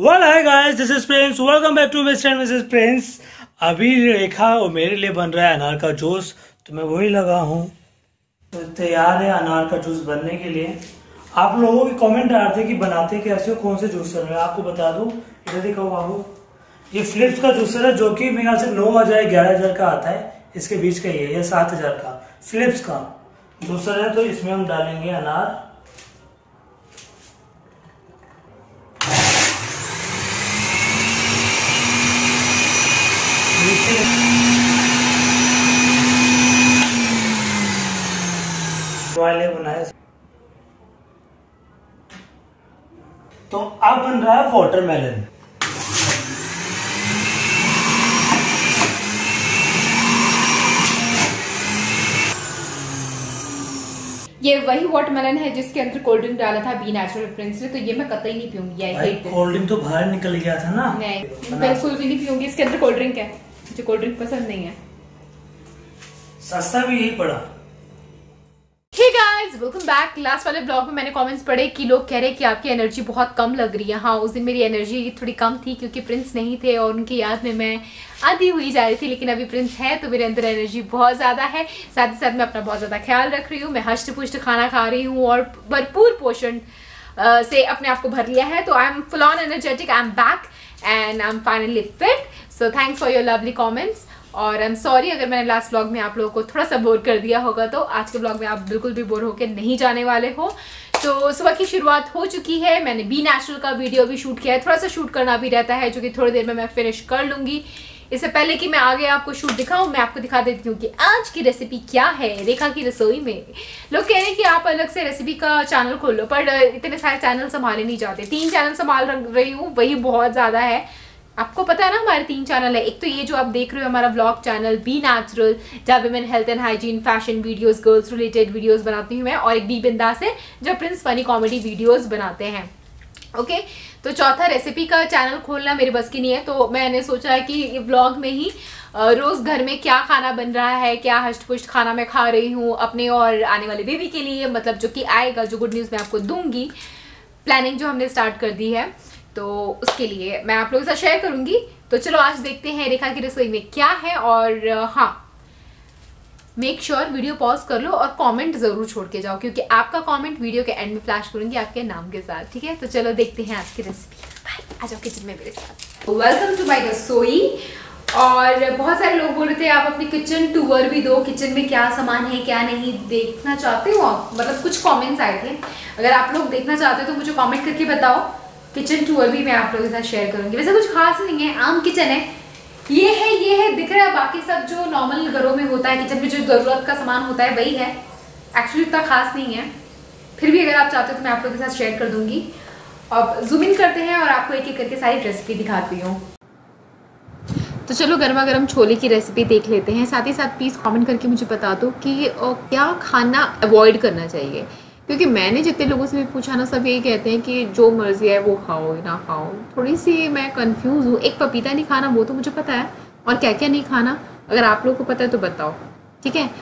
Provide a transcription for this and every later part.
Well hi guys, this is Prince, welcome back to mister and missus Prince. अभी रेखा और मेरे लिए बन रहा है अनार का जूस, तो मैं वही लगा हूँ। तो तैयार है अनार का जूस बनने के लिए। आप लोगों के कमेंट आ रहे थे कि बनाते कैसे हो, कौन से जूसर में। आपको बता दूं, इधर देखो बाबू, ये फिलिप्स का जूसर है जो कि मेरे ख्याल से 9,000-11,000 का आता है। इसके बीच का ही है, ये 7,000 का फिलिप्स का जूसर है। तो इसमें हम डालेंगे अनार। वाले बनाए। तो अब बन रहा है वाटरमेलन। ये वही वाटरमेलन है जिसके अंदर कोल्ड ड्रिंक डाला था बी नेचुरल प्रिंस ने, तो ये मैं कतई नहीं पीऊंगी। कोल्ड ड्रिंक तो बाहर निकल गया था ना। नहीं, बिल्कुल भी नहीं पीऊंगी। इसके अंदर कोल्ड ड्रिंक है, मुझे कोल्ड ड्रिंक पसंद नहीं है। सस्ता भी यही पड़ा। Hey guys, welcome back. Last वाले ब्लॉग में मैंने कमेंट्स पढ़े कि लोग कह रहे हैं कि आपकी एनर्जी बहुत कम लग रही है। हाँ, उस दिन मेरी एनर्जी थोड़ी कम थी क्योंकि प्रिंस नहीं थे और उनकी याद में मैं आधी हुई जा रही थी। लेकिन अभी प्रिंस है तो मेरे अंदर एनर्जी बहुत ज़्यादा है। साथ ही साथ मैं अपना बहुत ज़्यादा ख्याल रख रही हूँ। मैं हष्ट पुष्ट खाना खा रही हूँ और भरपूर पोषण से अपने आप को भर लिया है। तो I am full on energetic, I am back and I am finally fit. So thanks for your lovely comments. और आई एम सॉरी अगर मैंने लास्ट ब्लॉग में आप लोगों को थोड़ा सा बोर कर दिया होगा। तो आज के ब्लॉग में आप बिल्कुल भी बोर होकर नहीं जाने वाले हो। तो सुबह की शुरुआत हो चुकी है। मैंने बी नेचुरल का वीडियो भी शूट किया है, थोड़ा सा शूट करना भी रहता है जो कि थोड़ी देर में मैं फिनिश कर लूँगी। इससे पहले कि मैं आगे आपको शूट दिखाऊं, मैं आपको दिखा देती हूँ कि आज की रेसिपी क्या है रेखा की रसोई में। लोग कह रहे हैं कि आप अलग से रेसिपी का चैनल खोल लो, पर इतने सारे चैनल संभाले नहीं जाते। 3 चैनल संभाल रही हूँ, वही बहुत ज़्यादा है। आपको पता है ना, हमारे 3 चैनल है। एक तो ये जो आप देख रहे हो हमारा व्लॉग चैनल बी नेचुरल, जहाँ पे मैं health and hygiene, fashion videos, girls related videos बनाती हूँ मैं, और एक बी बिंदास है जो प्रिंस फनी कॉमेडी वीडियोस बनाते हैं। ओके, तो चौथा रेसिपी का चैनल खोलना मेरे बस की नहीं है। तो मैंने सोचा है कि व्लॉग में ही रोज़ घर में क्या खाना बन रहा है, क्या हष्ट पुष्ट खाना मैं खा रही हूँ अपने और आने वाले बेबी के लिए, मतलब जो कि आएगा, जो गुड न्यूज़ मैं आपको दूंगी, प्लानिंग जो हमने स्टार्ट कर दी है, तो उसके लिए मैं आप लोगों के साथ शेयर करूंगी। तो चलो आज देखते हैं रेखा की रसोई में क्या है। और हाँ, मेक श्योर वीडियो पॉज कर लो और कमेंट जरूर छोड़ के जाओ, क्योंकि आपका कमेंट वीडियो के एंड में फ्लैश करूंगी आपके नाम के साथ। ठीक है, तो चलो देखते हैं आज की रेसिपी। बाय, आ जाओ किचन में मेरे साथ। वेलकम टू माय रसोई। और बहुत सारे लोग बोल रहे थे आप अपनी किचन टूर भी दो, किचन में क्या सामान है क्या नहीं देखना चाहते हो आप, मतलब कुछ कॉमेंट्स आए थे। अगर आप लोग देखना चाहते हो तो मुझे कॉमेंट करके बताओ। किचन टूर भी मैं आप लोगों के साथ शेयर करूंगी। वैसे कुछ खास नहीं है, आम किचन है, ये है दिख रहा है। बाकी सब जो नॉर्मल घरों में होता है, किचन में जो ज़रूरत का सामान होता है वही है। एक्चुअली इतना खास नहीं है, फिर भी अगर आप चाहते हो तो मैं आप लोगों के साथ शेयर कर दूंगी। अब जूम इन करते हैं और आपको एक एक करके सारी रेसिपी दिखाती हूँ। तो चलो गर्मा गर्म छोले की रेसिपी देख लेते हैं। साथ ही साथ प्लीज़ कमेंट करके मुझे बता दो कि क्या खाना अवॉइड करना चाहिए, क्योंकि मैंने जितने लोगों से भी पूछा ना, सब यही कहते हैं कि जो मर्जी है वो खाओ ना खाओ। थोड़ी सी मैं कंफ्यूज हूँ। एक पपीता नहीं खाना वो तो मुझे पता है, और क्या क्या नहीं खाना अगर आप लोगों को पता है तो बताओ। ठीक है,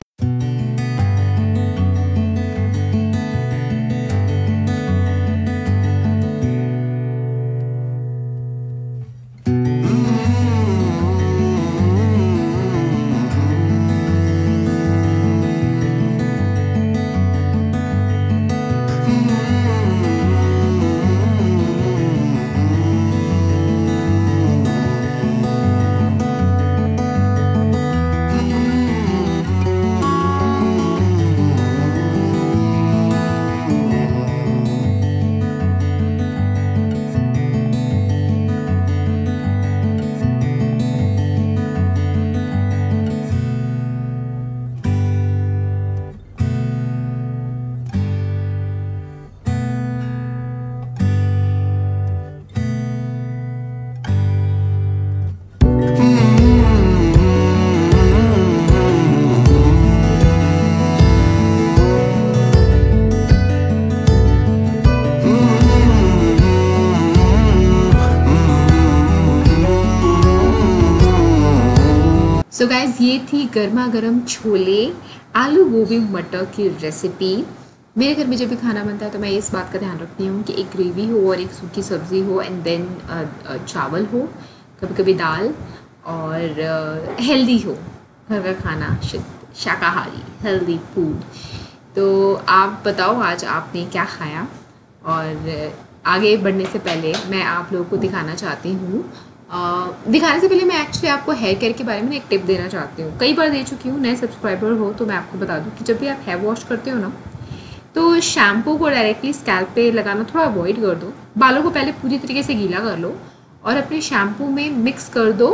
सो गाइज, ये थी गर्मा गर्म छोले आलू गोभी मटर की रेसिपी। मेरे घर में जब भी खाना बनता है तो मैं इस बात का ध्यान रखती हूँ कि एक ग्रेवी हो और एक सूखी सब्ज़ी हो एंड देन चावल हो, कभी कभी दाल, और हेल्दी हो, घर का खाना, शाकाहारी हेल्दी फूड। तो आप बताओ आज आपने क्या खाया। और आगे बढ़ने से पहले मैं आप लोगों को दिखाना चाहती हूँ, दिखाने से पहले मैं एक्चुअली आपको हेयर केयर के बारे में एक टिप देना चाहती हूँ। कई बार दे चुकी हूँ, नए सब्सक्राइबर हो तो मैं आपको बता दूँ कि जब भी आप हेयर वॉश करते हो ना, तो शैम्पू को डायरेक्टली स्कैल्प पे लगाना थोड़ा अवॉइड कर दो। बालों को पहले पूरी तरीके से गीला कर लो और अपने शैम्पू में मिक्स कर दो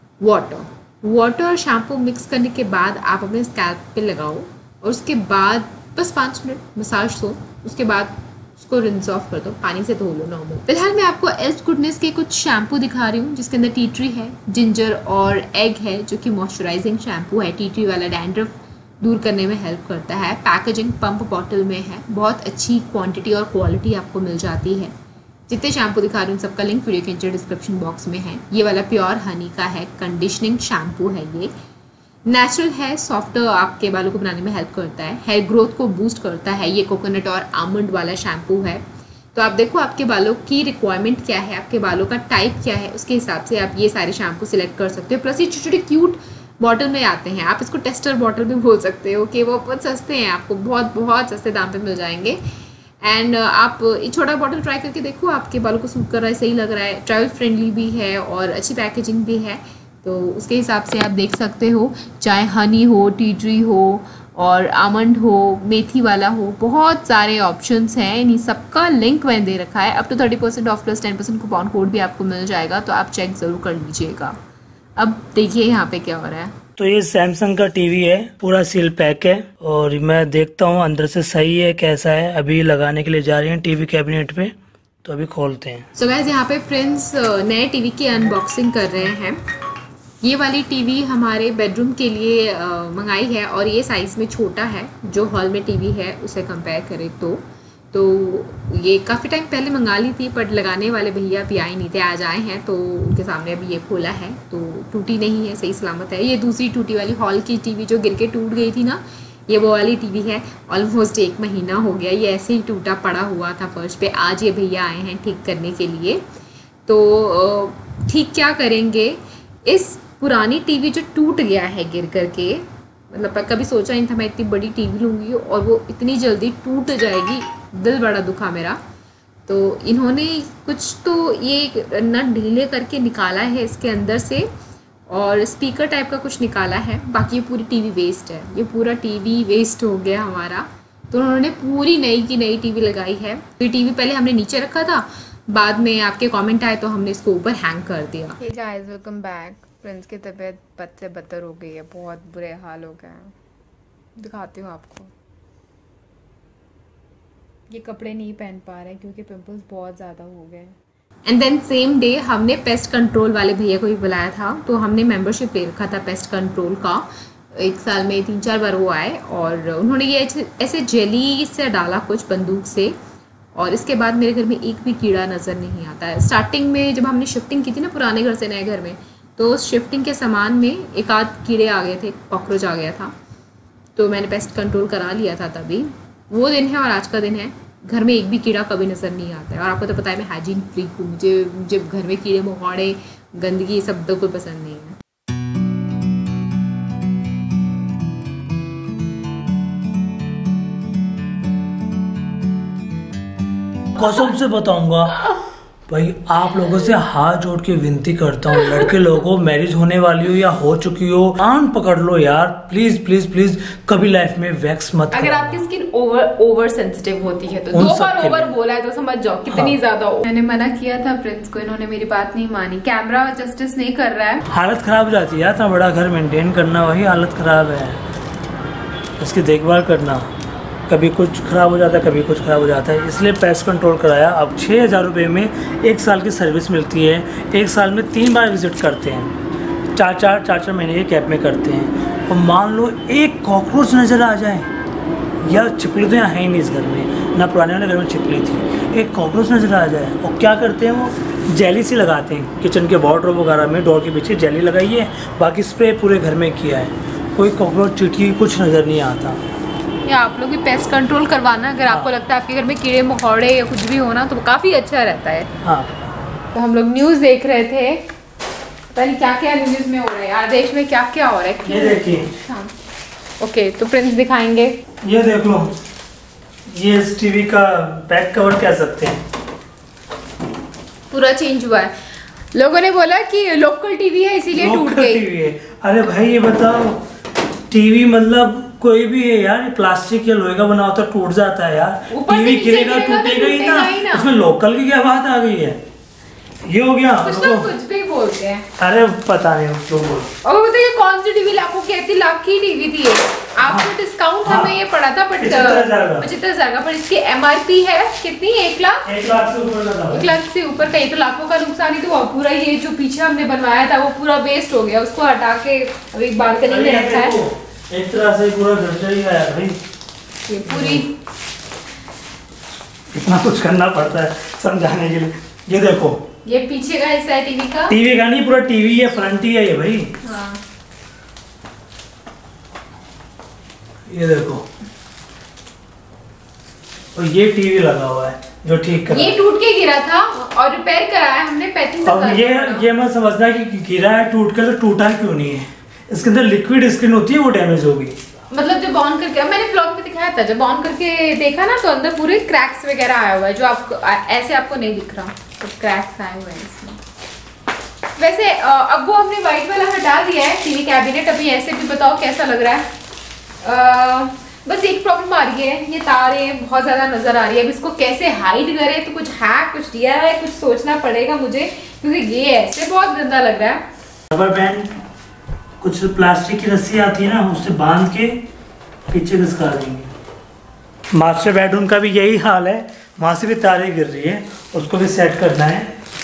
वाटर और शैम्पू मिक्स करने के बाद आप अपने स्कैल्प पे लगाओ और उसके बाद बस 5 मिनट मसाज दो। उसके बाद उसको रिंस ऑफ कर दो, पानी से धो लो नॉर्मल। फिलहाल मैं आपको एल्फ गुडनेस के कुछ शैम्पू दिखा रही हूँ जिसके अंदर टी ट्री है, जिंजर और एग है, जो कि मॉइस्चराइजिंग शैम्पू है। टी ट्री वाला डैंड्रफ दूर करने में हेल्प करता है। पैकेजिंग पंप बॉटल में है, बहुत अच्छी क्वांटिटी और क्वालिटी आपको मिल जाती है। जितने शैम्पू दिखा रही हूँ सबका लिंक वीडियो के नीचे डिस्क्रिप्शन बॉक्स में है। ये वाला प्योर हनी का है, कंडीशनिंग शैम्पू है, ये नेचुरल है, सॉफ्ट आपके बालों को बनाने में हेल्प करता है, हेयर ग्रोथ को बूस्ट करता है। ये कोकोनट और आमंड वाला शैम्पू है। तो आप देखो आपके बालों की रिक्वायरमेंट क्या है, आपके बालों का टाइप क्या है, उसके हिसाब से आप ये सारे शैम्पू सिलेक्ट कर सकते हो। प्लस ये छोटे छोटे क्यूट बॉटल में आते हैं, आप इसको टेस्टर बॉटल भी बोल सकते हो कि वो बहुत सस्ते हैं, आपको बहुत बहुत सस्ते दाम पे मिल जाएंगे। एंड आप ये छोटा बॉटल ट्राई करके देखो, आपके बालों को सूट कर रहा है, सही लग रहा है, ट्रैवल फ्रेंडली भी है और अच्छी पैकेजिंग भी है। तो उसके हिसाब से आप देख सकते हो, चाहे हनी हो, टी ट्री हो और आमंड हो, मेथी वाला हो, बहुत सारे ऑप्शंस हैं। इन्हीं सबका लिंक मैंने दे रखा है। Up to 30% off plus 10% coupon code भी आपको मिल जाएगा, तो आप चेक ज़रूर कर लीजिएगा। अब देखिए यहाँ पे क्या हो रहा है। तो ये सैमसंग का टीवी है, पूरा सील पैक है और मैं देखता हूँ अंदर से सही है कैसा है। अभी लगाने के लिए जा रहे हैं टीवी कैबिनेट पे, तो अभी खोलते हैं। सो गाइस यहाँ पे प्रिंस नए टीवी की अनबॉक्सिंग कर रहे हैं। ये वाली टीवी हमारे बेडरूम के लिए मंगाई है और ये साइज़ में छोटा है जो हॉल में टीवी है उसे कंपेयर करें तो ये काफ़ी टाइम पहले मंगा ली थी, बट लगाने वाले भैया अभी आए नहीं थे, आज आए हैं तो उनके सामने अभी ये खोला है। तो टूटी नहीं है, सही सलामत है। ये दूसरी टूटी वाली हॉल की टीवी जो गिर के टूट गई थी ना, ये वो वाली टीवी है। ऑलमोस्ट 1 महीना हो गया, ये ऐसे ही टूटा पड़ा हुआ था फर्श पे। आज ये भैया आए हैं ठीक करने के लिए। तो ठीक क्या करेंगे, इस पुरानी टीवी जो टूट गया है गिर करके, मतलब कभी सोचा नहीं था मैं इतनी बड़ी टीवी लूँगी और वो इतनी जल्दी टूट जाएगी, दिल बड़ा दुखा मेरा। तो इन्होंने कुछ तो ये नट ढीले करके निकाला है इसके अंदर से और स्पीकर टाइप का कुछ निकाला है, बाकी ये पूरी टीवी वेस्ट है। ये पूरा टीवी वेस्ट हो गया हमारा। तो उन्होंने पूरी नई की नई टीवी लगाई है। ये टीवी पहले हमने नीचे रखा था, बाद में आपके कॉमेंट आए तो हमने इसको ऊपर हैंग कर दिया। Hey guys, welcome back. Prince की तबीयत बद से बदतर हो गई है, बहुत बुरे हाल हो गए हैं। दिखाती हूँ आपको। ये कपड़े नहीं पहन पा रहे क्योंकि पिंपल्स बहुत ज़्यादा हो गए। एंड देन सेम डे हमने पेस्ट कंट्रोल वाले भैया को भी बुलाया था, तो हमने मेंबरशिप ले रखा था पेस्ट कंट्रोल का। 1 साल में 3-4 बार वो आए और उन्होंने ये ऐसे जेली से डाला कुछ बंदूक से, और इसके बाद मेरे घर में एक भी कीड़ा नज़र नहीं आता है। स्टार्टिंग में जब हमने शिफ्टिंग की थी ना पुराने घर से नए घर में, तो उस शिफ्टिंग के सामान में एक आध कीड़े आ गए थे, कॉकरोच आ गया था, तो मैंने पेस्ट कंट्रोल करा लिया था तभी। वो दिन है और आज का दिन है, घर में एक भी कीड़ा कभी नज़र नहीं आता है। और आपको तो पता है मैं हाइजीन फ्रीक हूँ, मुझे घर में कीड़े मकोड़े गंदगी ये सब बिल्कुल पसंद नहीं है। कसम से बताऊंगा भाई, आप लोगों से हाथ जोड़ के विनती करता हूँ, लड़के लोगों को मैरिज होने वाली हो या हो चुकी हो, कान पकड़ लो यार, प्लीज प्लीज प्लीज कभी लाइफ में वैक्स मत अगर आपकी स्किन ओवर सेंसिटिव होती है तो 2 बार ओवर बोला है तो समझ जाओ कितनी ज्यादा। मैंने मना किया था प्रिंस को, इन्होंने मेरी बात नहीं मानी। कैमरा जस्टिस नहीं कर रहा है, हालत खराब हो जाती है यार, इतना बड़ा घर मेंटेन करना वही हालत खराब है, उसकी देखभाल करना, कभी कुछ ख़राब हो जाता है कभी कुछ ख़राब हो जाता है, इसलिए पेस्ट कंट्रोल कराया। अब 6,000 रुपये में 1 साल की सर्विस मिलती है। 1 साल में 3 बार विज़िट करते हैं, 4 महीने के कैप में करते हैं। और मान लो एक कॉकरोच नज़र आ जाए, या छिपली तो यहाँ है ही नहीं इस घर में, ना पुराने वाले घर में छिपली थी, एक कॉकरोच नज़र आ जाए और क्या करते हैं वो जेली सी लगाते हैं। किचन के वार्डरोब वगैरह में डोर के पीछे जेली लगाई है, बाकी स्प्रे पूरे घर में किया है, कोई कॉकरोच चींटी कुछ नज़र नहीं आता। या आप लोग भी पेस्ट कंट्रोल करवाना अगर आपको लगता है आपके घर में कीड़े मकोड़े या कुछ भी होना तो काफ़ी अच्छा रहता है। हाँ। तो हम लोग न्यूज़ देख रहे थे, पता नहीं क्या क्या न्यूज़ में हो रहा है यार, देश में क्या क्या हो रहा है। ये देखिए। हाँ ओके, तो प्रिंस दिखाएंगे। ये देख लो, ये इस टीवी का बैक कवर कह सकते हैं, पूरा चेंज हुआ है। लोगों ने बोला कि लोकल टीवी है इसीलिए टूट गई। टीवी है। अरे भाई ये बताओ, टीवी मतलब कोई भी है यार, ये प्लास्टिक या लोहे का बना होता है, टूट जाता है यार। टीवी गिरेगा टूटेगा ही ना, इसमें लोकल की क्या बात आ गई है। ये हो गया कुछ भी बोलते हैं। अरे पता नहीं क्यों बोल। और बताइए कौन सी टीवी लाखों की, 30 लाख की टीवी थी ये। आपको डिस्काउंट हमें ये पड़ा था बट 75,000 का, पर इसकी एमआरपी है कितनी? 1 लाख। 1 लाख से ऊपर का, 1 लाख से ऊपर का। ये तो लाखों का नुकसान ही। तो पूरा ये जो पीछे हमने बनवाया था वो पूरा वेस्ट हो गया, उसको हटा के अभी बालकनी में रखा है। एक तरह से पूरा घर ही गया भाई। ये पूरी इतना कुछ करना पड़ता है समझाने के लिए। ये देखो, ये पीछे का हिस्सा है टीवी का। टीवी का नहीं, पूरा टीवी है, फ्रंट ही है ये भाई। हाँ। ये देखो, और ये टीवी लगा हुआ है जो ठीक कर, ये टूट के गिरा था और रिपेयर कराया हमने 35,000। अब ये मत समझना कि गिरा है टूट कर, तो टूटा क्यों नहीं है, इसके अंदर लिक्विड स्क्रीन होती है, वो डैमेज होगी। मतलब जब ऑन करके, मैंने ब्लॉग में दिखाया था, जब ऑन करके देखा ना तो अंदर पूरे क्रैक्स वगैरह आया हुआ है, जो आपको ऐसे आपको नहीं दिख रहा, तो क्रैक्स आए हुए हैं इसमें। वैसे अब वो हमने वाइट वाला हटा दिया है टीवी कैबिनेट। अभी ऐसे भी बताओ कैसा लग रहा है। बस एक प्रॉब्लम आ रही है, ये तारें बहुत ज़्यादा नज़र आ रही है। अब इसको कैसे हाइड करें, तो कुछ है, कुछ दिया है, कुछ सोचना पड़ेगा मुझे, क्योंकि ये ऐसे बहुत गंदा लग रहा है। रबर बैंड, कुछ प्लास्टिक की रस्सी आती है ना, उससे बांध के पीछे घिसका देंगे। मास्टर बेडरूम का भी यही हाल है, वहाँ से भी तारें गिर रही है, उसको भी सेट करना है।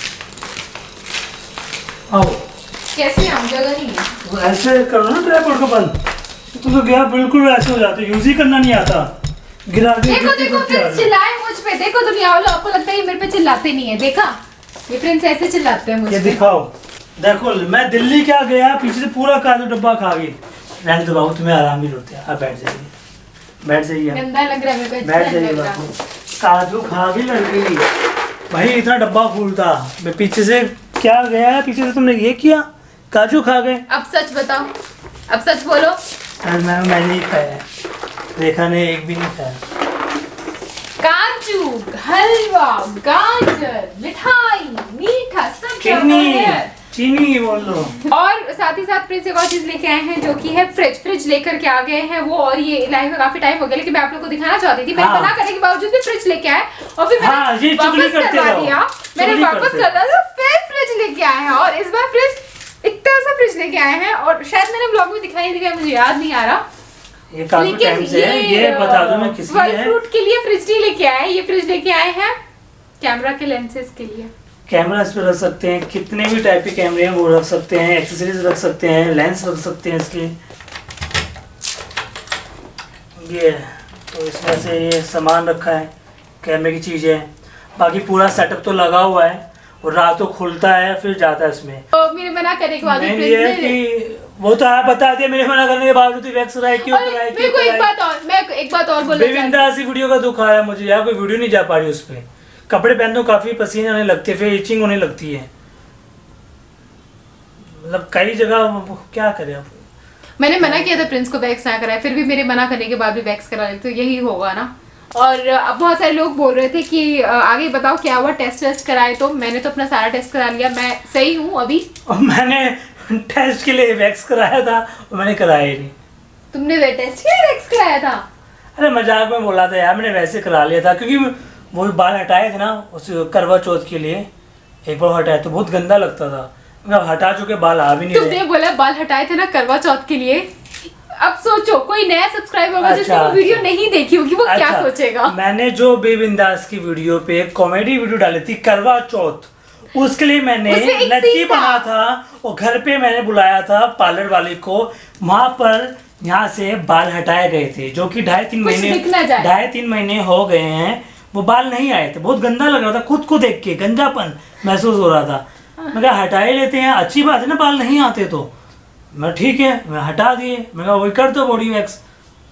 आओ, कैसे हम, जगह नहीं है। तो ऐसे करो ना ट्राइपॉड को बंद, तो गया बिल्कुल ऐसे हो जाते, यूज ही करना नहीं आता, गिरा के। देखो देखो प्रिंस चिल्लाए मुझ पे, देखो दुनिया वालों, आपको लगता है ये मेरे पे चिल्लाते नहीं है। देखा, ये प्रिंस ऐसे चिल्लाते हैं मुझ पे। दिखाओ, देखो मैं दिल्ली क्या गया, पीछे से पूरा काजू डब्बा खा गई। रहने दो बाबू, तुम्हें आराम ही होते हैं, आप बैठ जाइए, बैठ जाइए, गंदा लग रहा है मेरे को, बैठ जाइए बाबू। काजू खा गई लड़की भाई, इतना डब्बा फूल था। मैं पीछे से क्या गया, पीछे से तुमने ये किया, काजू खा गए। अब सच बताओ, अब सच बोलो। मैंने नहीं खाया, देखा नहीं, एक भी नहीं खाया। काजू, हलवा, गाजर, मिठाई, मीठा, सब चीनी बोल लो। और साथ ही साथ प्रिंस एक और चीज लेके आए हैं जो कि है फ्रिज लेकर के आ गए हैं वो। और ये लाइव में काफी टाइम हो गया, लेकिन मैं आप लोगों को दिखाना चाहती थी। मैंने मना करने के बावजूद भी फ्रिज लेके आए और फिर मैंने वापस करवा दिया। मैंने वापस करवा दिया, फिर फ्रिज लेके आए हैं। और इस बार फ्रिज, इतना सा फ्रिज लेके आए हैं, और शायद मैंने ब्लॉग में दिखाया, मुझे याद नहीं आ रहा। ये काफी टाइम से है, ये बता दो मैं किस लिए है। फ्रूट के लिए फ्रिज नहीं लेके आए, ये फ्रिज लेके आए हैं कैमरा के लेंसेज के लिए। कैमरा इस पे रख सकते हैं, कितने भी टाइप के कैमरे हैं वो रख सकते हैं, एक्सेसरीज रख सकते हैं, लेंस रख सकते हैं इसके। ये तो इसमें से ये सामान रखा है, कैमरे की चीज़ है। बाकी पूरा सेटअप तो लगा हुआ है, और रात को खुलता है फिर जाता है इसमें। तो मेरे मना करने के बाद ये कि वो तो आप बता दिए, मेरे मना करने के बावजूद वैक्स कराए क्यों कराए, मेरे को एक बात और बोलना बेविंदा सी वीडियो का दुख आया मुझे यार, कोई वीडियो नहीं जा पा रही उस पर। कपड़े पहन दो, काफी पसीने आने लगते हैं, फिर इचिंग होने लगती है, मतलब कई जगह क्या करें अब। मैंने मना किया था प्रिंस को वैक्स ना कराए, फिर भी मेरे मना करने के बाद भी वैक्स करा ले, तो यही होगा ना। और अब बहुत सारे लोग बोल रहे थे कि आगे बताओ क्या हुआ, टेस्ट कराए, तो मैंने तो अपना सारा टेस्ट करा लिया, मैं सही हूँ अभी। और मैंने टेस्ट के लिए वैक्स कराया था और मैंने कराया ही नहीं। तुमने टेस्ट के लिए वैक्स कराया था? अरे मजाक में बोला था यार, मैंने वैसे करा लिया था, क्योंकि वो बाल हटाए थे ना उस करवा चौथ के लिए, एक बार हटाए तो बहुत गंदा लगता था, मैं हटा चुके बाल आ भी नहीं रहे। तुमने बोला बाल हटाए थे ना करवा चौथ के लिए, अब सोचो कोई नया सब्सक्राइबर होगा जिसने वो वीडियो नहीं देखी होगी, वो क्या सोचेगा। मैंने जो बेबिंदास की वीडियो पे कॉमेडी वीडियो डाली थी करवा चौथ, उसके लिए मैंने लड़की बना था, और घर पे मैंने बुलाया था पार्लर वाले को, वहां पर यहाँ से बाल हटाए गए थे, जो कि 2.5-3 महीने हो गए हैं, वो बाल नहीं आए थे, बहुत गंदा लग रहा था, खुद को देख के गंजापन महसूस हो रहा था। मैं कहा हटा ही लेते हैं, अच्छी बात है ना, बाल नहीं आते तो। मैं ठीक है, मैं हटा दिए, मैं कहा वही कर दो बॉडी वैक्स,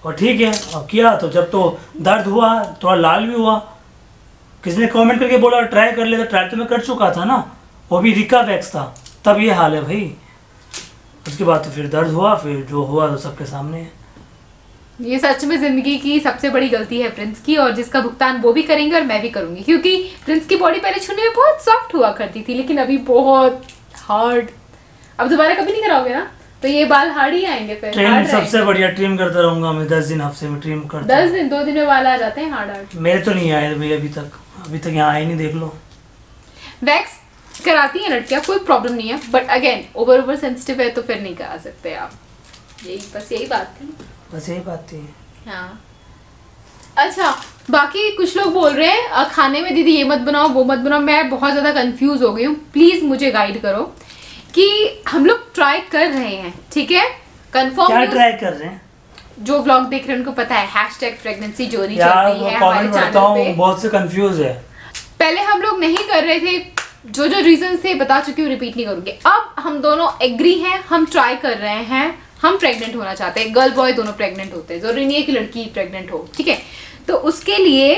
और ठीक है, और किया तो जब तो दर्द हुआ, थोड़ा लाल भी हुआ, किसी ने कमेंट करके बोला ट्राई कर ले, तो ट्राई तो मैं कर चुका था ना, वो भी रिका वैक्स था, तब ये हाल है भाई। उसके बाद तो फिर दर्द हुआ, फिर जो हुआ तो सबके सामने है। ये सच में जिंदगी की सबसे बड़ी गलती है प्रिंस की, और जिसका भुगतान वो भी करेंगे और मैं भी करूंगी, क्योंकि प्रिंस की बॉडी पहले छूने में बहुत सॉफ्ट हुआ करती थी, लेकिन अभी बहुत हार्ड। अब दोबारा कभी नहीं कराओगे ना, तो ये बाल हार्ड ही आएंगे फिर। ट्रिम सबसे बढ़िया, ट्रिम करता रहूंगा मैं 10 दिन हफ्ते में, ट्रिम करता। 10 दिन 2 दिन में बाल आ जाते हैं हार्ड। मेरे तो नहीं आए भाई अभी तक यहाँ आए नहीं, देख लो। वैक्स कराती है लड़कियां, कोई प्रॉब्लम नहीं है, बट अगेन ओवर सेंसिटिव है तो फिर नहीं करा सकते आप। यही बात थी। हाँ अच्छा, बाकी कुछ लोग बोल रहे हैं खाने में दीदी ये मत बनाओ वो मत बनाओ। मैं बहुत ज्यादा कंफ्यूज हो गई हूँ, प्लीज मुझे गाइड करो कि हम लोग ट्राई कर रहे हैं, ठीक है? कंफर्म क्या ट्राई कर रहे हैं? जो व्लॉग देख रहे हैं उनको पता है, #pregnancy journey चल रही है हमारे चैनल पे। बहुत से कंफ्यूज है। पहले हम लोग नहीं कर रहे थे, जो रीजन थे बता चुकी हूँ, रिपीट नहीं करूंगी। अब हम दोनों एग्री हैं, हम ट्राई कर रहे हैं, हम प्रेग्नेंट होना चाहते हैं। गर्ल बॉय दोनों प्रेग्नेंट होते हैं, जरूरी नहीं है कि लड़की प्रेग्नेंट हो, ठीक है? तो उसके लिए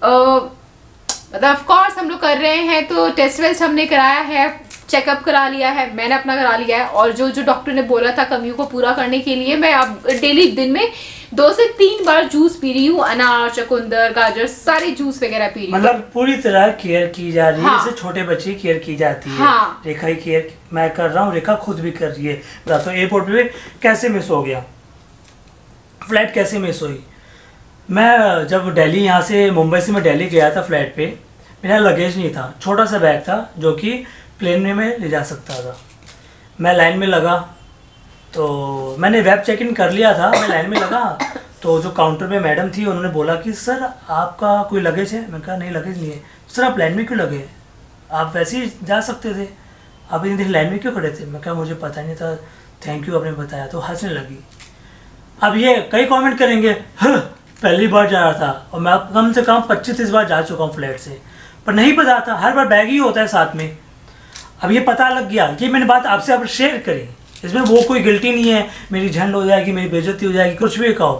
मतलब ऑफ कोर्स हम लोग कर रहे हैं, तो टेस्ट वेस्ट हमने कराया है, चेकअप करा लिया है, मैंने अपना करा लिया है, और जो डॉक्टर ने बोला था कमियों को पूरा करने के लिए, मैं अब डेली दिन में 2 से 3 बार जूस पी रही हूँ। अनार, चुकंदर, गाजर, सारे जूस वगैरह पी रही हूँ। मतलब पूरी तरह केयर की जा रही है। हाँ। जैसे छोटे बच्चे की केयर की जाती है। हाँ। रेखा की केयर मैं कर रहा हूँ, रेखा खुद भी कर रही है। तो एयरपोर्ट पे कैसे मिस हो गया, फ्लाइट कैसे मिस हुई। मैं जब दिल्ली, यहाँ से मुंबई से मैं दिल्ली गया था, फ्लाइट पे मेरा लगेज नहीं था, छोटा सा बैग था जो कि प्लेन में मैं ले जा सकता था। मैं लाइन में लगा, तो मैंने वेब चेक इन कर लिया था, मैं लाइन में लगा, तो जो काउंटर में मैडम थी उन्होंने बोला कि सर आपका कोई लगेज है? मैं कहा नहीं लगेज नहीं है। सर आप लाइन में क्यों लगे, आप वैसे ही जा सकते थे, आप इतनी देर लाइन में क्यों खड़े थे? मैं कहा मुझे पता नहीं था, थैंक यू आपने बताया। तो हंसने लगी। अब ये कई कमेंट करेंगे, पहली बार जा रहा था, और मैं कम से कम 25-30 बार जा चुका हूँ फ्लाइट से, पर नहीं पता था, हर बार बैग ही होता है साथ में। अब ये पता लग गया, ये मैंने बात आपसे अब शेयर करी, इसमें वो कोई गिल्टी नहीं है, मेरी झंड हो जाएगी, मेरी बेइज्जती हो जाएगी, कुछ भी कहो,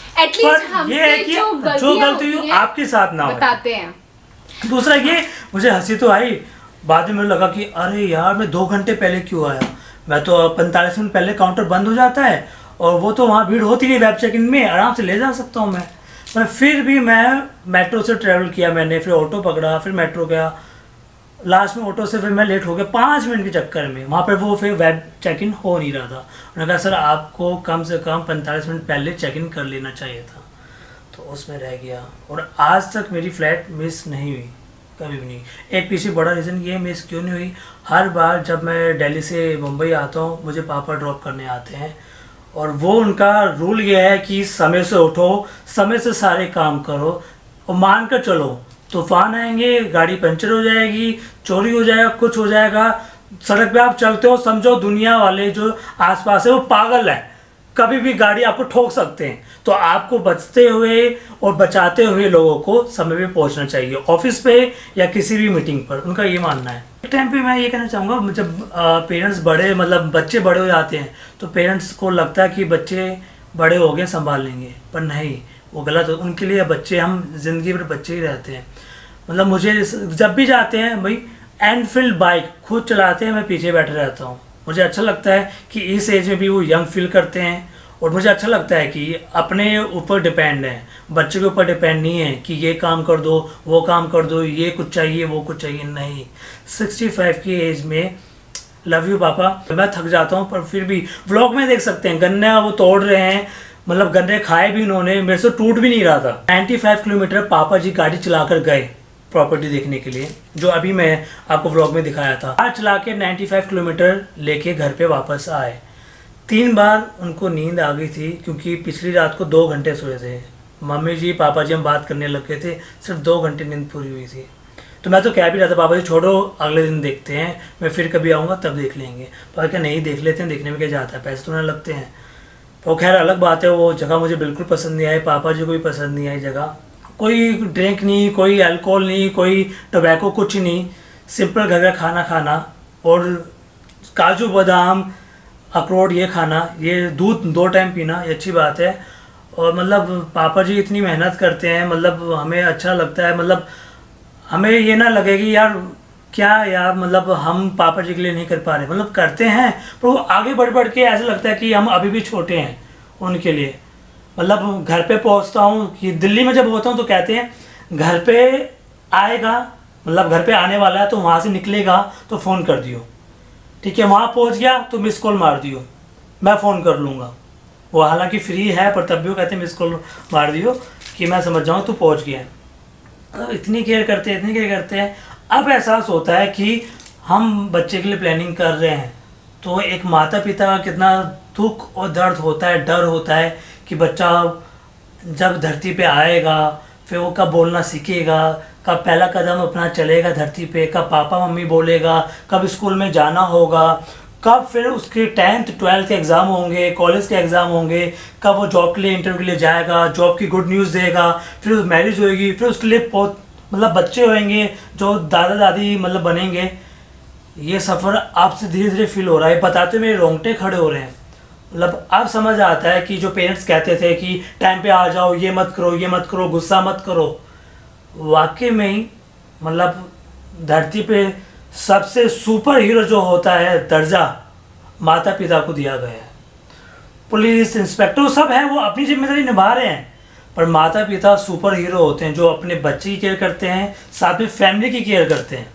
पर ये है कि जो गलती हुई आपके साथ ना बताते हैं। दूसरा ये, मुझे हंसी तो आई, बाद में मुझे लगा कि अरे यार मैं 2 घंटे पहले क्यों आया। मैं तो 45 मिनट पहले काउंटर बंद हो जाता है, और वो तो वहाँ भीड़ होती नहीं, वेब चेक इन में आराम से ले जा सकता हूँ मैं। पर फिर भी मैं मेट्रो से ट्रैवल किया मैंने, फिर ऑटो पकड़ा, फिर मेट्रो गया, लास्ट में ऑटो से फिर मैं लेट हो गया 5 मिनट के चक्कर में। वहाँ पर वो फिर वेब चेक इन हो नहीं रहा था। उन्होंने कहा सर आपको कम से कम 45 मिनट पहले चेक इन कर लेना चाहिए था, तो उसमें रह गया। और आज तक मेरी फ़्लाइट मिस नहीं हुई, कभी भी नहीं। एक पीछे बड़ा रीज़न ये मिस क्यों नहीं हुई, हर बार जब मैं दिल्ली से मुंबई आता हूँ मुझे पापा ड्रॉप करने आते हैं, और वो उनका रूल ये है कि समय से उठो, समय से सारे काम करो, और मान कर चलो तूफान आएंगे, गाड़ी पंचर हो जाएगी, चोरी हो जाएगा, कुछ हो जाएगा, सड़क पे आप चलते हो, समझो दुनिया वाले जो आसपास है वो पागल है, कभी भी गाड़ी आपको ठोक सकते हैं। तो आपको बचते हुए और बचाते हुए लोगों को समय पे पहुंचना चाहिए, ऑफिस पे या किसी भी मीटिंग पर, उनका ये मानना है। एक टाइम पे मैं ये कहना चाहूँगा, जब पेरेंट्स बड़े, मतलब बच्चे बड़े हो जाते हैं, तो पेरेंट्स को लगता है कि बच्चे बड़े हो गए संभाल लेंगे, पर नहीं, वो गलत है। उनके लिए बच्चे, हम जिंदगी भर बच्चे ही रहते हैं। मतलब मुझे जब भी जाते हैं भाई, एनफील्ड बाइक खुद चलाते हैं, मैं पीछे बैठे रहता हूँ। मुझे अच्छा लगता है कि इस एज में भी वो यंग फील करते हैं, और मुझे अच्छा लगता है कि अपने ऊपर डिपेंड है, बच्चे के ऊपर डिपेंड नहीं है कि ये काम कर दो, वो काम कर दो, ये कुछ चाहिए, वो कुछ चाहिए, नहीं। 65 की एज में लव यू पापा। मैं थक जाता हूँ, पर फिर भी व्लॉग में देख सकते हैं गन्ना वो तोड़ रहे हैं, मतलब गन्ने खाए भी उन्होंने, मेरे से टूट भी नहीं रहा था। 95 किलोमीटर पापा जी गाड़ी चलाकर गए प्रॉपर्टी देखने के लिए, जो अभी मैं आपको व्लॉग में दिखाया था। कार चला के 95 किलोमीटर लेके घर पे वापस आए। 3 बार उनको नींद आ गई थी, क्योंकि पिछली रात को 2 घंटे सोए थे। मम्मी जी पापा जी हम बात करने लग गए थे, सिर्फ 2 घंटे नींद पूरी हुई थी। तो मैं तो कह भी रहा था पापा जी छोड़ो, अगले दिन देखते हैं, मैं फिर कभी आऊँगा तब देख लेंगे। पापा क्या नहीं, देख लेते हैं, देखने में क्या जाता है, पैसे तो ना लगते हैं। तो खैर अलग बात है, वो जगह मुझे बिल्कुल पसंद नहीं आई, पापा जी को भी पसंद नहीं आई जगह। कोई ड्रिंक नहीं, कोई अल्कोहल नहीं, कोई टोबैको, कुछ नहीं, सिंपल घर का खाना खाना, और काजू बादाम अखरोट ये खाना, ये दूध 2 टाइम पीना, ये अच्छी बात है। और मतलब पापा जी इतनी मेहनत करते हैं, मतलब हमें अच्छा लगता है, मतलब हमें ये ना लगे कि यार क्या यार, मतलब हम पापा जी के लिए नहीं कर पा रहे, मतलब करते हैं पर वो आगे बढ़ बढ़ के ऐसा लगता है कि हम अभी भी छोटे हैं उनके लिए। मतलब घर पे पहुंचता हूँ कि दिल्ली में जब होता हूँ तो कहते हैं घर पे आएगा, मतलब घर पे आने वाला है तो वहाँ से निकलेगा तो फ़ोन कर दियो, ठीक है, वहाँ पहुँच गया तो मिस कॉल मार दियो, मैं फ़ोन कर लूँगा। वो हालांकि फ्री है पर तब भी वो कहते हैं मिस कॉल मार दियो कि मैं समझ जाऊँ तू पहुँच गया है। तो इतनी केयर करते हैं, इतनी केयर करते हैं। अब एहसास होता है कि हम बच्चे के लिए प्लानिंग कर रहे हैं तो एक माता पिता का कितना दुख और दर्द होता है, डर होता है कि बच्चा जब धरती पे आएगा फिर वो कब बोलना सीखेगा, कब पहला कदम अपना चलेगा धरती पे, कब पापा मम्मी बोलेगा, कब स्कूल में जाना होगा, कब फिर उसके 10th 12th के एग्ज़ाम होंगे, कॉलेज के एग्ज़ाम होंगे, कब वो जॉब के लिए इंटरव्यू के लिए जाएगा, जॉब की गुड न्यूज़ देगा, फिर मैरिज होएगी, फिर उसके लिए बहुत मतलब बच्चे होंगे जो दादा दादी मतलब बनेंगे। ये सफ़र आपसे धीरे धीरे फील हो रहा है, बताते मेरे रोंगटे खड़े हो रहे हैं। मतलब अब समझ आता है कि जो पेरेंट्स कहते थे कि टाइम पे आ जाओ, ये मत करो, ये मत करो, गुस्सा मत करो, वाकई में ही मतलब धरती पे सबसे सुपर हीरो जो होता है दर्जा माता पिता को दिया गया है। पुलिस इंस्पेक्टर सब है, वो अपनी जिम्मेदारी निभा रहे हैं, पर माता पिता सुपर हीरो होते हैं जो अपने बच्चे की केयर करते हैं, साथ में फैमिली की केयर करते हैं।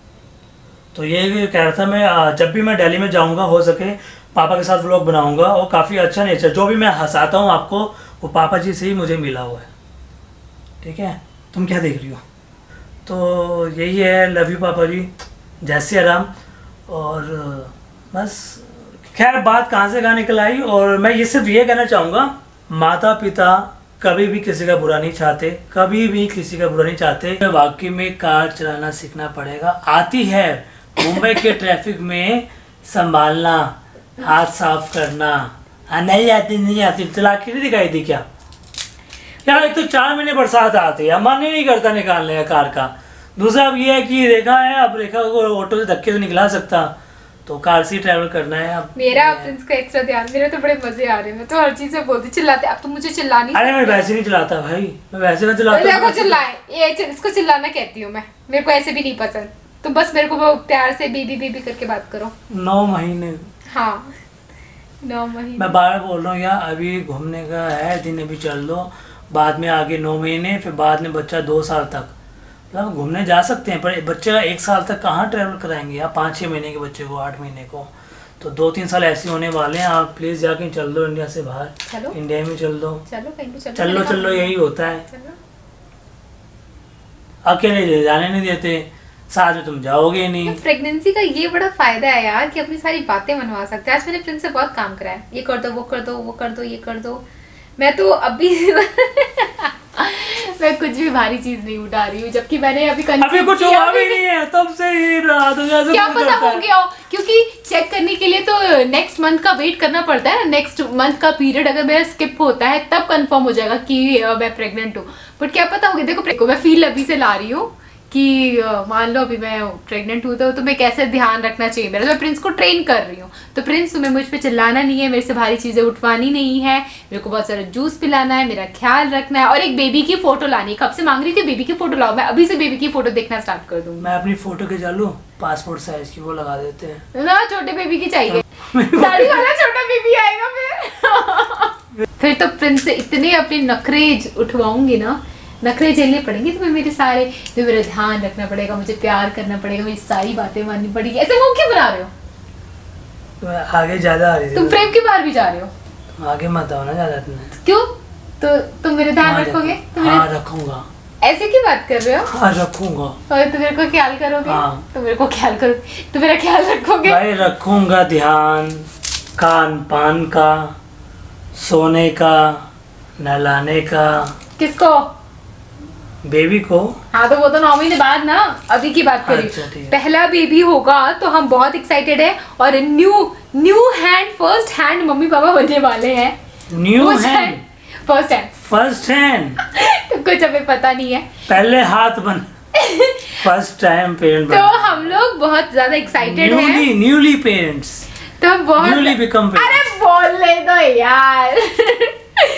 तो ये कह रहा था मैं जब भी मैं दिल्ली में जाऊंगा हो सके पापा के साथ व्लॉग बनाऊंगा, और काफ़ी अच्छा नेचर जो भी मैं हंसाता हूँ आपको वो पापा जी से ही मुझे मिला हुआ है। ठीक है, तुम क्या देख रही हो? तो यही है, लव यू पापा जी, जय श्री राम। और बस खैर बात कहाँ से कहाँ निकल आई, और मैं ये सिर्फ ये कहना चाहूँगा माता पिता कभी भी किसी का बुरा नहीं चाहते, कभी भी किसी का बुरा नहीं चाहते। वाकई में कार चलाना सीखना पड़ेगा, आती है मुंबई के ट्रैफिक में संभालना, हाथ साफ करना, नहीं आती नहीं आती, चला के नहीं दिखाई दी क्या यार? एक तो 4 महीने बरसात आती है, मन ही नहीं करता निकालने का कार का। दूसरा अब ये है कि रेखा है, अब रेखा को ऑटो से धक्के तो निकला सकता, तो कार से ट्रैवल करना है। अब मेरा प्रिंस का एक्स्ट्रा ध्यान, मेरे तो बड़े मजे आ रहे हैं, मैं तो हर चीज से बोलती चिल्लाते, अब तो मुझे चिल्लानी। अरे मैं वैसे नहीं चलाता भाई, मैं वैसे ना चलाता हूं। चिल्लाए ये इसको चिल्लाना कहती हूँ मैं, मेरे को ऐसे भी नहीं पसंद, तो बस मेरे को प्यार से बेबी बेबी करके बात करो। 9 महीने, हाँ 9 महीने मैं बार बोल रहा हूँ यार, अभी घूमने का है दिन, अभी चल दो, बाद में आगे 9 महीने, फिर बाद में बच्चा 2 साल तक, मतलब घूमने जा सकते हैं, पर बच्चे का 1 साल तक कहाँ ट्रैवल कराएंगे या 5-6 महीने के बच्चे को, 8 महीने को, तो 2-3 साल ऐसे होने वाले हैं। आप प्लीज जाके चल दो इंडिया से बाहर, चलो इंडिया में चल दो, चलो कहीं भी चलो चलो यही होता है। चलो। अकेले जाने नहीं देते, साथ में तुम जाओगे नहीं। प्रेगनेंसी का ये बड़ा फायदा है यार कि अपनी सारी बातें मनवा सकते हैं। आज मैंने प्रिंस से बहुत काम कराया, ये कर दो, वो कर दो, वो कर दो, ये कर दो। मैं तो अभी मैं कुछ भी भारी चीज नहीं उठा रही हूँ, जबकि मैंने अभी कुछ हुआ भी नहीं है, तब से ही रात क्या पता हो गया हो, क्योंकि चेक करने के लिए तो नेक्स्ट मंथ का वेट करना पड़ता है ना। नेक्स्ट मंथ का पीरियड अगर मेरा स्किप होता है तब कंफर्म हो जाएगा कि मैं प्रेग्नेंट हूँ। बट क्या पता हो गया, देखो मैं फील अभी से ला रही हूँ कि मान लो अभी मैं प्रेग्नेंट हूँ तो मैं कैसे ध्यान रखना चाहिए मेरा, तो मैं प्रिंस को ट्रेन कर रही हूँ। तो प्रिंस तुम्हें मुझ पे चिल्लाना नहीं है, मेरे से भारी चीजें उठवानी नहीं है, मेरे को बहुत सारा जूस पिलाना है, मेरा ख्याल रखना है, और एक बेबी की फोटो लानी है। कब से मांग रही थी बेबी की फोटो लाओ, मैं अभी से बेबी की फोटो देखना स्टार्ट कर दूँ। मैं अपनी फोटो के चालू पासपोर्ट साइज की वो लगा देते हैं ना, छोटे बेबी की चाहिए, दाढ़ी वाला छोटा बेबी आएगा फिर तो प्रिंस से इतने अपने नखरे उठवाऊंगी ना, नखरे झेलने पड़ेंगे तुम्हें मेरे सारे, जो मेरा ध्यान रखना पड़ेगा, मुझे प्यार करना पड़ेगा, मेरी सारी बातें माननी पड़ेगी। ऐसे मुंह क्यों बना रहे हो? तो आगे ज्यादा आ रही थी, तुम प्रेम के बाहर भी जा रहे हो, आगे मत आओ ना ज्यादा। क्यों? तो तुम मेरा ध्यान रखोगे? हाँ रखूंगा। ऐसे की बात कर रहे हो? हाँ रखूंगा। और तुम मेरे को ख्याल करोगे? हाँ। तुम मेरे को ख्याल करो, तुम मेरा ख्याल रखोगे? भाई रखूंगा, ध्यान खान पान का, सोने का, नहलाने का। किसको? बेबी को। हाँ तो वो तो 9 महीने बाद ना, अभी की बात करी। अच्छा, पहला बेबी होगा तो हम बहुत एक्साइटेड है, और न्यू हैंड फर्स्ट हैंड मम्मी पापा बनने वाले हैं। न्यू हैंड फर्स्ट हैंड तो कुछ हमें पता नहीं है, पहले हाथ बन फर्स्ट टाइम पेरेंट तो हम लोग बहुत ज्यादा एक्साइटेड हैं। न्यूली पेरेंट्स, तो बहुत न्यूली बिकम पेरेंट्स। अरे बोल ले दो यार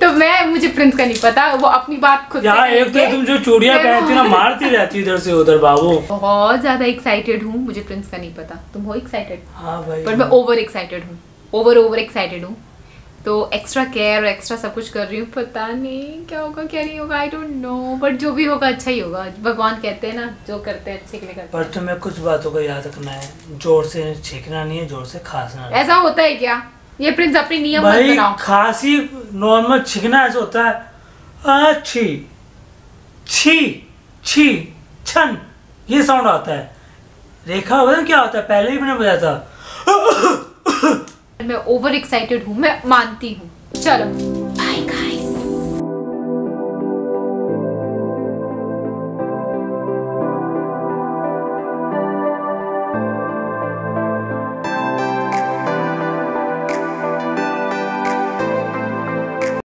तो मुझे प्रिंस का नहीं पता, वो अपनी बात खुद यार एक तो तुम जो चूड़ियां पहनती हो ना, मारती रहती इधर से उधर बाबू। बहुत ज्यादा एक्साइटेड हूँ, मुझे प्रिंस का नहीं पता। तुम हो एक्साइटेड? हाँ भाई, पर मैं ओवर एक्साइटेड हूँ, ओवर एक्साइटेड हूँ। तो एक्स्ट्रा केयर और एक्स्ट्रा सब कुछ कर रही हूँ, पता नहीं क्या होगा क्या नहीं होगा, आई डोंट नो, बट जो भी होगा अच्छा ही होगा। भगवान कहते हैं ना, जो करते हैं अच्छे के लिए करते हैं। पर तुम्हें कुछ बातों का याद रखना है, जोर से छींकना नहीं है, जोर से खांसना नहीं। ऐसा होता है क्या? ये प्रिंस अपनी नियम मत भाई बनाओ। खांसी नॉर्मल, छींकना ऐसा होता है छी छी छी छन, ये साउंड आता है। रेखा होगा क्या होता है, पहले ही मैंने बताया था। मैं ओवर एक्साइटेड हूँ, मैं मानती हूँ। चलो